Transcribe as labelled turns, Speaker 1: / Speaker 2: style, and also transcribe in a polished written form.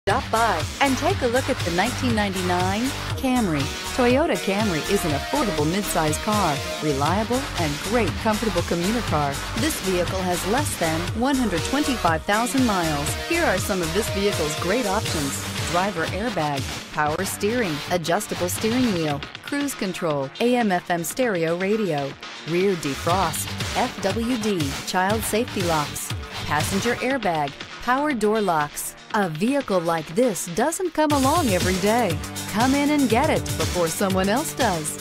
Speaker 1: Stop by and take a look at the 1999 Camry. Toyota Camry is an affordable midsize car, reliable and great comfortable commuter car. This vehicle has less than 125,000 miles. Here are some of this vehicle's great options: driver airbag, power steering, adjustable steering wheel, cruise control, AM/FM stereo radio, rear defrost, FWD, child safety locks, passenger airbag, power door locks. A vehicle like this doesn't come along every day. Come in and get it before someone else does.